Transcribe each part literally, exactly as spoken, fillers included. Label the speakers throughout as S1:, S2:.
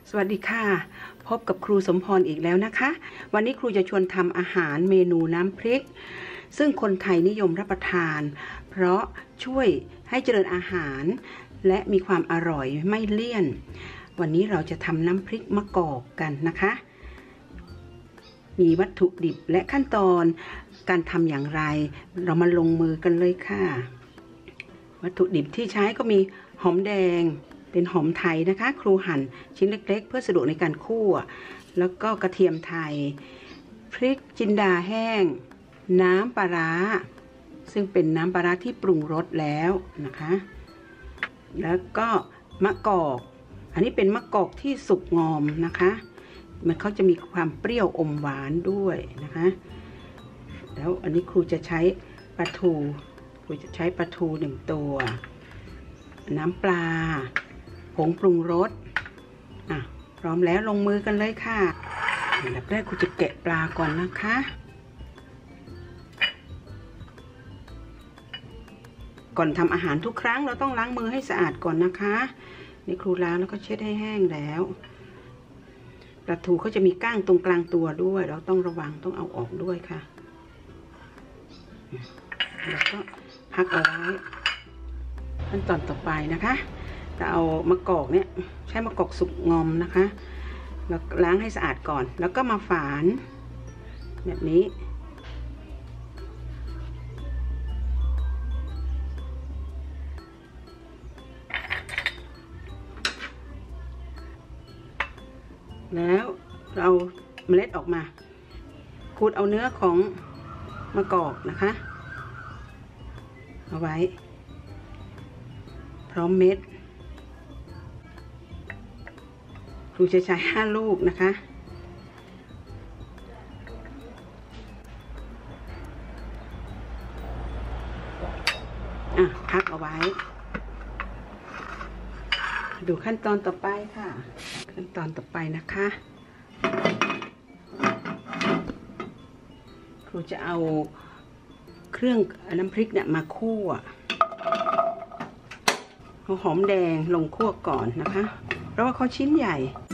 S1: สวัสดีค่ะพบกับครูสมพรอีกแล้วนะคะวันนี้ครูจะชวนทำอาหารเมนูน้ำพริกซึ่งคนไทยนิยมรับประทานเพราะช่วยให้เจริญอาหารและมีความอร่อยไม่เลี่ยนวันนี้เราจะทำน้ำพริกมะกอกกันนะคะมีวัตถุดิบและขั้นตอนการทำอย่างไรเรามาลงมือกันเลยค่ะวัตถุดิบที่ใช้ก็มีหอมแดงเป็นหอมไทยนะคะครูหั่นชิ้นเล็กๆเพื่อสะดวกในการคั่วแล้วก็กระเทียมไทยพริกจินดาแห้งน้ำปลาร้าซึ่งเป็นน้ำปลาร้าที่ปรุงรสแล้วนะคะแล้วก็มะกอกอันนี้เป็นมะกอกที่สุกงอมนะคะมันเขาจะมีความเปรี้ยวอมหวานด้วยนะคะแล้วอันนี้ครูจะใช้ปลาทูครูจะใช้ปลาทูหนึ่งตัวน้ำปลาผงปรุงรสอ่ะพร้อมแล้วลงมือกันเลยค่ะอันดับแรกครูจะแกะปลาก่อนนะคะก่อนทำอาหารทุกครั้งเราต้องล้างมือให้สะอาดก่อนนะคะนี่ครูล้างแล้วก็เช็ดให้แห้งแล้วปลาทูเขาจะมีก้างตรงกลางตัวด้วยเราต้องระวังต้องเอาออกด้วยค่ะแล้วก็พักเอาไว้ขั้นตอนต่อไปนะคะเราเอามะกอกเนี่ยใช้มะกอกสุกงอมนะคะแล้วล้างให้สะอาดก่อนแล้วก็มาฝานแบบนี้แล้วเราเมล็ดออกมาขูดเอาเนื้อของมะกอกนะคะเอาไว้พร้อมเม็ดครูจะใช้ห้าลูกนะคะอ่ะพักเอาไว้ดูขั้นตอนต่อไปค่ะขั้นตอนต่อไปนะคะครูจะเอาเครื่องน้ำพริกเนี่ยมาคั่วเอาหอมแดงลงคั่วก่อนนะคะเพราะว่าเขาชิ้นใหญ่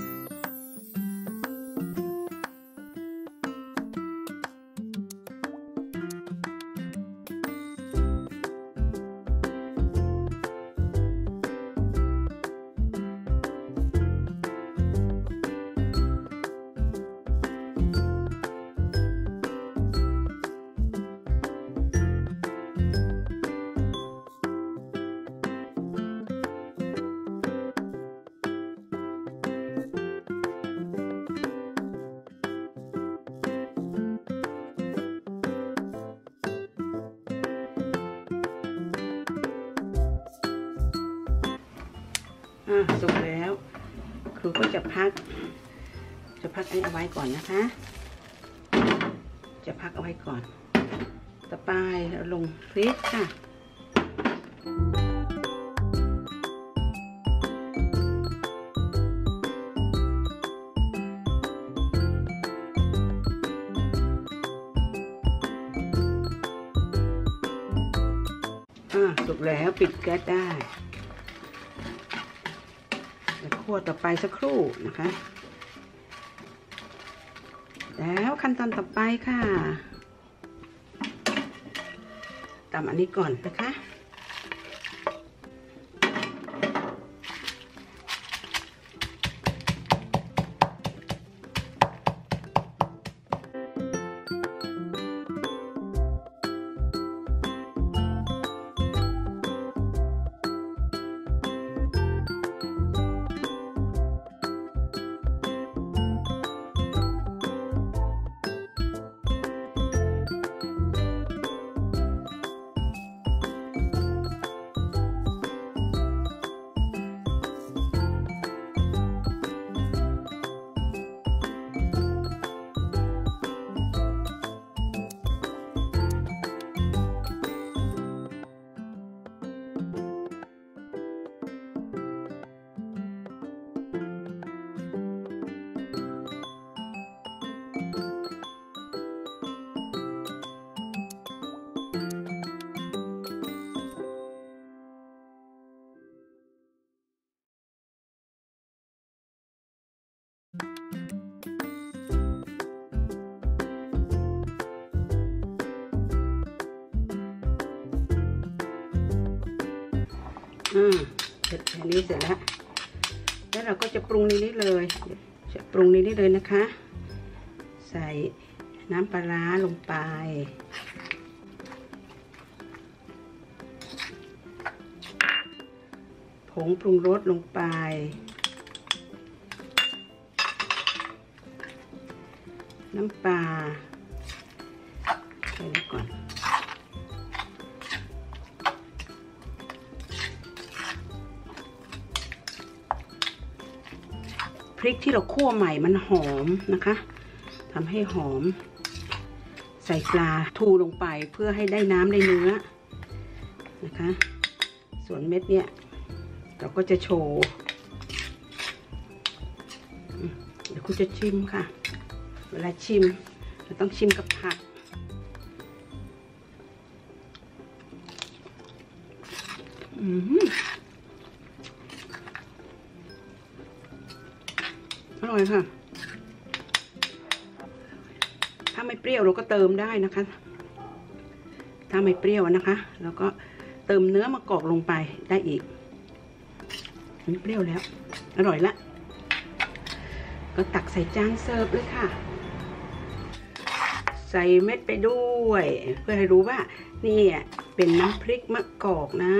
S1: อ่ะสุกแล้วครูก็จะพักจะพักอันนี้เอาไว้ก่อนนะคะจะพักเอาไว้ก่อนต่อไปเราลงพริกค่ะอ่ะสุกแล้วปิดแก๊สได้คั่วต่อไปสักครู่นะคะแล้วขั้นตอนต่อไปค่ะตำอันนี้ก่อนนะคะอ่าเสร็จอันนี้เสร็จแล้วแล้วเราก็จะปรุงในนี้เลยจะปรุงในนี้เลยนะคะใส่น้ำปลาร้าลงไปผงปรุงรสลงไปน้ำปลาใส่ลงก่อนพริกที่เราคั่วใหม่มันหอมนะคะทำให้หอมใส่ปลาทูลงไปเพื่อให้ได้น้ำได้เนื้อนะคะส่วนเม็ดเนี่ยเราก็จะโชว์เดี๋ยวคุณจะชิมค่ะเวลาชิมเราต้องชิมกับผักอืมอร่อยค่ะถ้าไม่เปรี้ยวเราก็เติมได้นะคะถ้าไม่เปรี้ยวนะคะเราก็เติมเนื้อมะกอกลงไปได้อีกนี่เปรี้ยวแล้วอร่อยละก็ตักใส่จานเสิร์ฟเลยค่ะใส่เม็ดไปด้วยเพื่อให้รู้ว่านี่เป็นน้ำพริกมะกอกนะ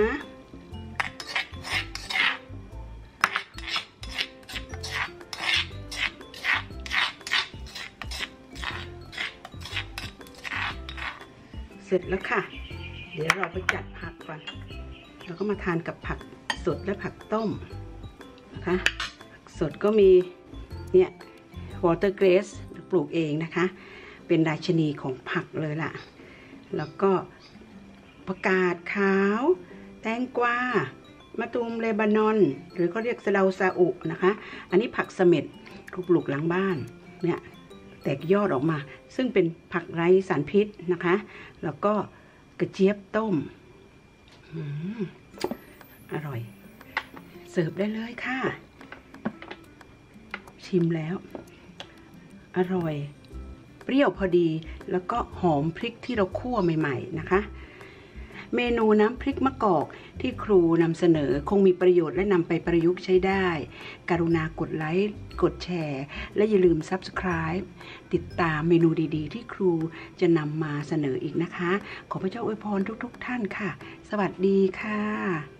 S1: เสร็จแล้วค่ะเดี๋ยวเราไปจัดผักก่อนแล้วก็มาทานกับผักสดและผักต้มนะคะผักสดก็มีเนี่ยวอเตอร์เกรสปลูกเองนะคะเป็นราชินีของผักเลยล่ะแล้วก็ผักกาดขาวแตงกวามะตูมเลบานอนหรือเขาเรียกสะเดาซาอุนะคะอันนี้ผักเสม็ดปลูกหลังบ้านเนี่ยแตกยอดออกมาซึ่งเป็นผักไร้สารพิษนะคะแล้วก็กระเจี๊ยบต้มอืมอร่อยเสิร์ฟได้เลยค่ะชิมแล้วอร่อยเปรี้ยวพอดีแล้วก็หอมพริกที่เราคั่วใหม่ๆนะคะเมนูน้ำพริกมะกอกที่ครูนำเสนอคงมีประโยชน์และนำไปประยุกต์ใช้ได้กรุณากดไลค์กดแชร์และอย่าลืม ซับสไครบ์ ติดตามเมนูดีๆที่ครูจะนำมาเสนออีกนะคะขอพระเจ้าอวยพรทุกๆท่านค่ะสวัสดีค่ะ